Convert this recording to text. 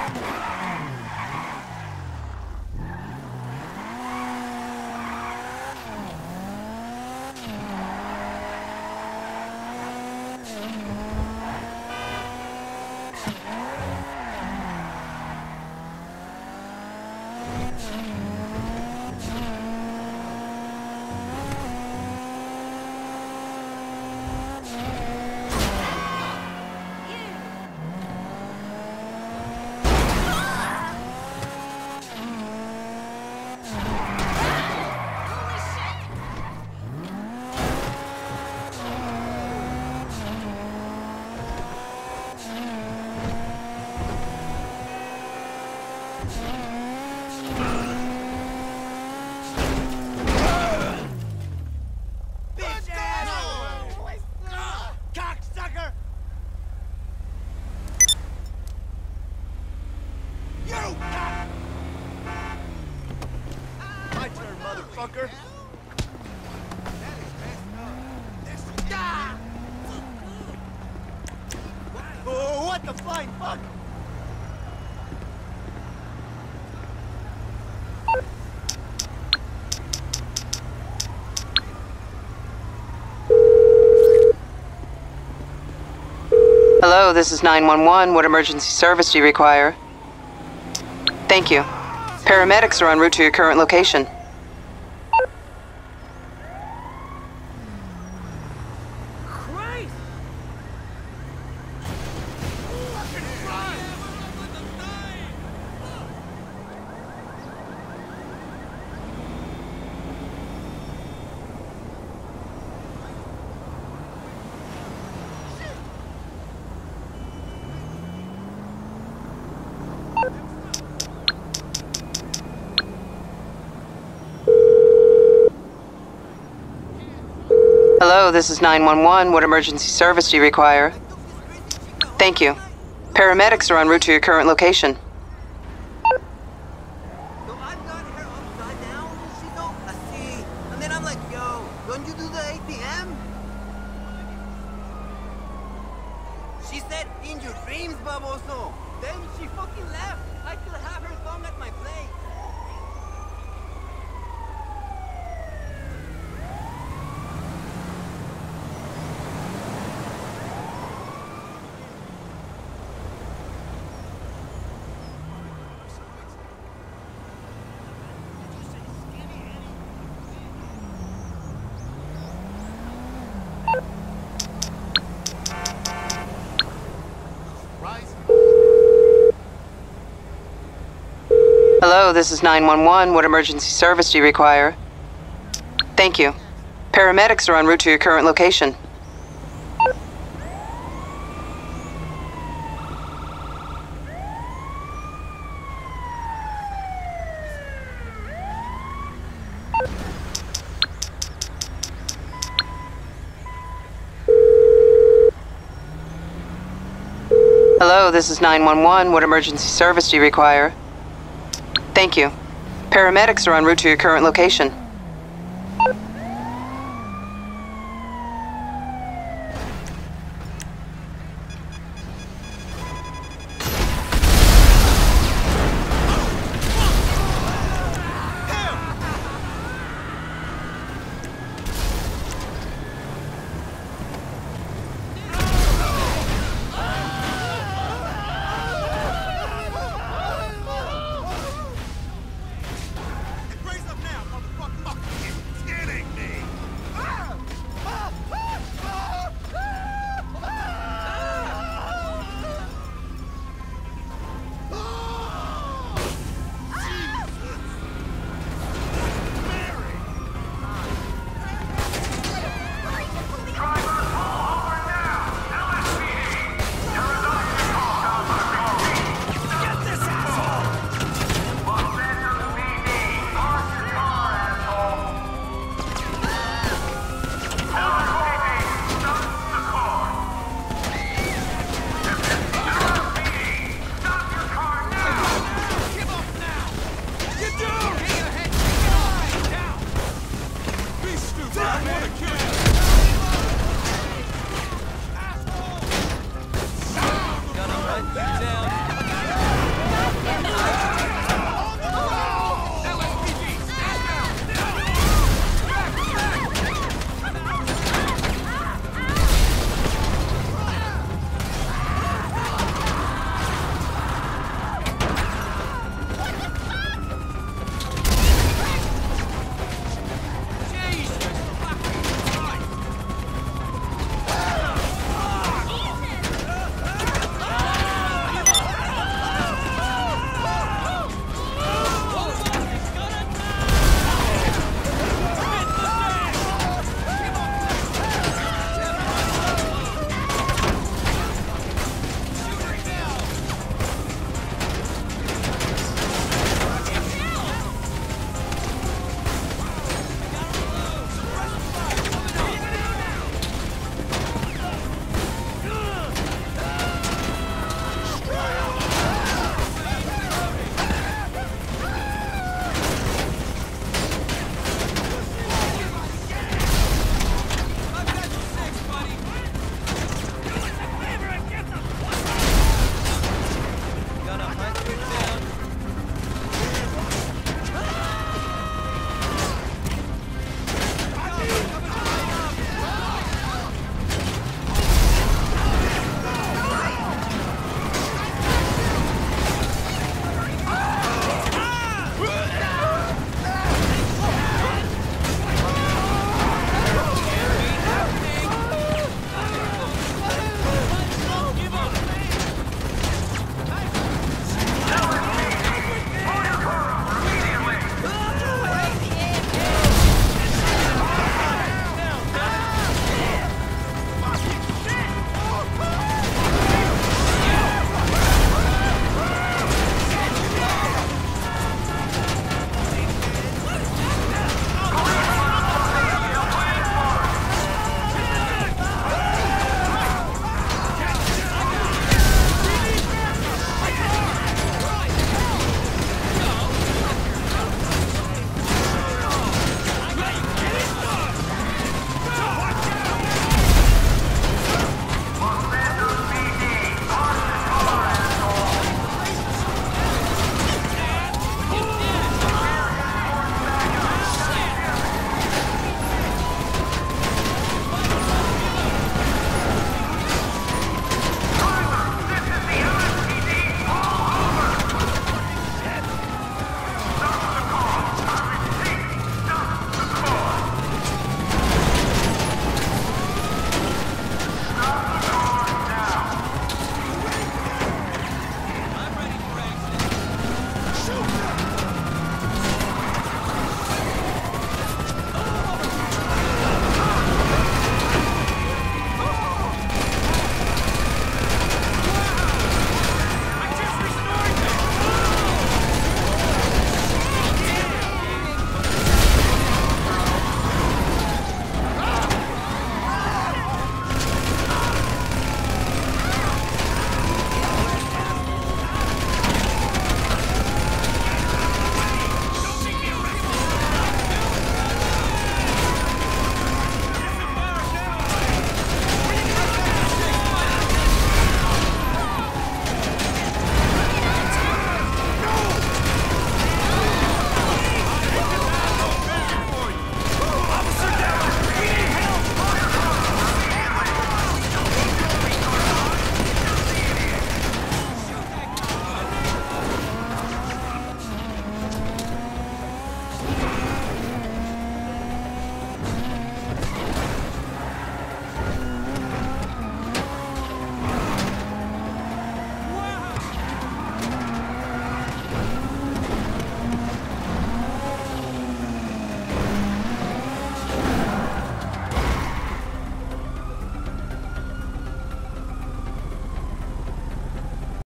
Motherfucker! Oh, what the flying fuck? Hello, this is 911. What emergency service do you require? Thank you. Paramedics are en route to your current location. Hello, this is 911. What emergency service do you require? Thank you. Paramedics are en route to your current location. So I've got her upside down, she's all así. And then I'm like, yo, don't you do the ATM? She said, in your dreams, baboso. Then she fucking left. I still have her thumb at my place. Hello, this is 911. What emergency service do you require? Thank you. Paramedics are en route to your current location. Hello, this is 911. What emergency service do you require? Thank you. Paramedics are en route to your current location.